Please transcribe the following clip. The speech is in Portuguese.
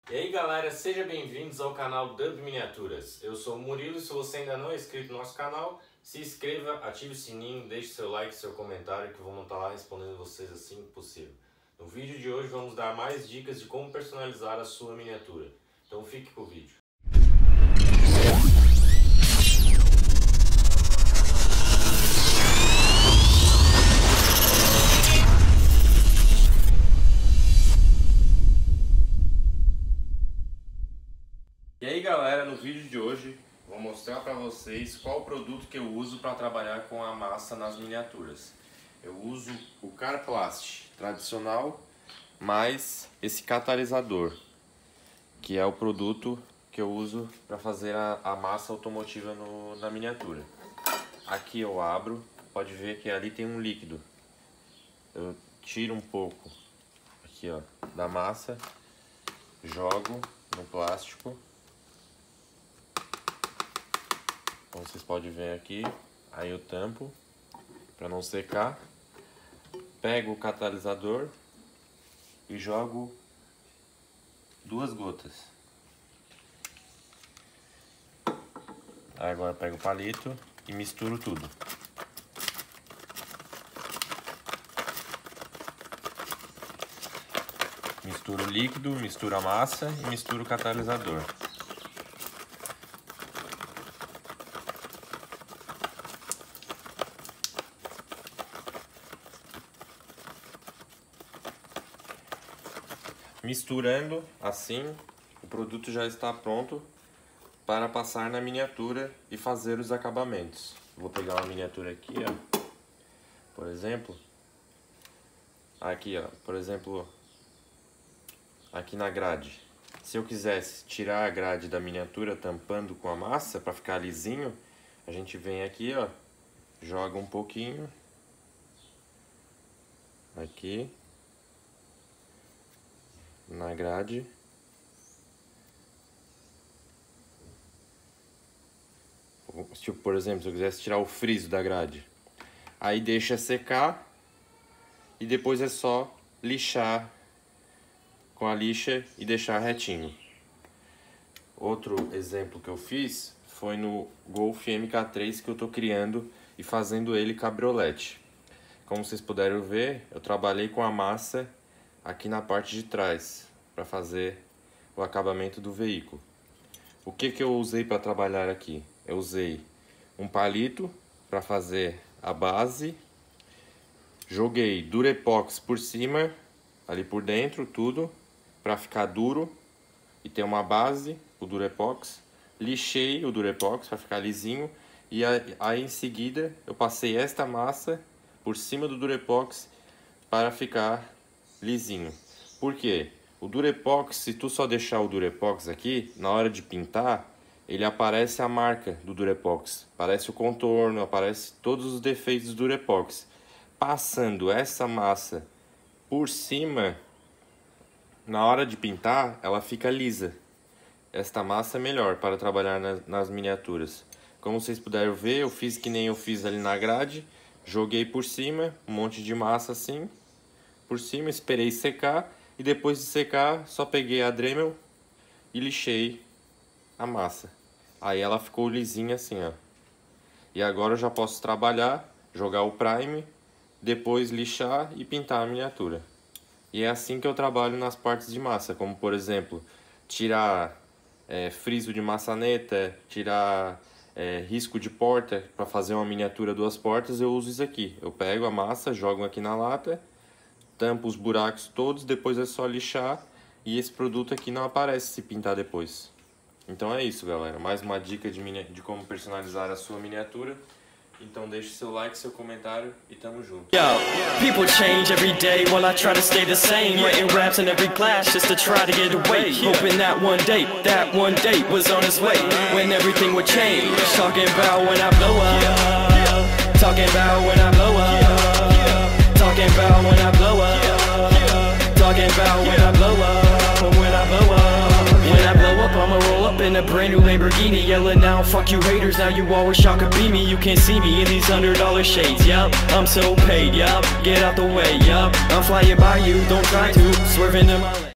E aí galera, sejam bem-vindos ao canal Dub Miniaturas. Eu sou o Murilo e se você ainda não é inscrito no nosso canal, se inscreva, ative o sininho, deixe seu like, seu comentário que vamos estar lá respondendo vocês assim que possível. No vídeo de hoje vamos dar mais dicas de como personalizar a sua miniatura. Então fique com o vídeo. E aí galera, no vídeo de hoje vou mostrar para vocês qual o produto que eu uso para trabalhar com a massa nas miniaturas. Eu uso o Carplast tradicional mais esse catalisador, que é o produto que eu uso para fazer a massa automotiva na miniatura. Aqui eu abro, pode ver que ali tem um líquido. Eu tiro um pouco aqui, ó, da massa, jogo no plástico. Como vocês podem ver aqui, aí eu tampo para não secar, pego o catalisador e jogo 2 gotas. Aí agora pego o palito e misturo tudo. Misturo o líquido, misturo a massa e misturo o catalisador. Misturando assim, o produto já está pronto para passar na miniatura e fazer os acabamentos. Vou pegar uma miniatura aqui, ó, por exemplo, aqui, ó, por exemplo, aqui na grade. Se eu quisesse tirar a grade da miniatura tampando com a massa para ficar lisinho, a gente vem aqui, ó, joga um pouquinho aqui na grade, tipo, por exemplo, se eu quisesse tirar o friso da grade, aí deixa secar e depois é só lixar com a lixa e deixar retinho. Outro exemplo que eu fiz foi no Golf MK3 que eu tô criando e fazendo ele cabriolete. Como vocês puderam ver, eu trabalhei com a massa aqui na parte de trás para fazer o acabamento do veículo. O que eu usei para trabalhar aqui? Eu usei um palito para fazer a base, joguei Durepox por cima, ali por dentro, tudo para ficar duro e ter uma base, o Durepox. Lixei o Durepox para ficar lisinho e aí em seguida eu passei esta massa por cima do Durepox para ficar lisinho. Por quê? O Durepox, se tu só deixar o Durepox aqui, na hora de pintar, ele aparece a marca do Durepox. Aparece o contorno, aparece todos os defeitos do Durepox. Passando essa massa por cima, na hora de pintar, ela fica lisa. Esta massa é melhor para trabalhar nas miniaturas. Como vocês puderam ver, eu fiz que nem eu fiz ali na grade. Joguei por cima, um monte de massa assim por cima, esperei secar e depois de secar só peguei a Dremel e lixei a massa. Aí ela ficou lisinha assim, ó. E agora eu já posso trabalhar, jogar o prime, depois lixar e pintar a miniatura. E é assim que eu trabalho nas partes de massa, como por exemplo, tirar friso de maçaneta, tirar risco de porta. Para fazer uma miniatura 2 portas eu uso isso aqui. Eu pego a massa, jogo aqui na lata, tampo os buracos todos, depois é só lixar e esse produto aqui não aparece se pintar depois. Então é isso, galera, mais uma dica de como personalizar a sua miniatura. Então deixe seu like, seu comentário e tamo junto. Yo, people change every day while I try to stay the same. Writing raps in every class just to try to get away. Hoping that one day was on its way when everything would change. Talking about when I blow up. Talking about when I blow up. Talking about when I blow up. Talking about when I blow up. When I blow up. When I blow up, I'ma roll up in a brand new Lamborghini, yelling out, fuck you haters, now you always shock a beat me. You can't see me in these $100 shades, yup, I'm so paid, yup, get out the way, yup, I'm flying by you, don't try to, swerving in my lane.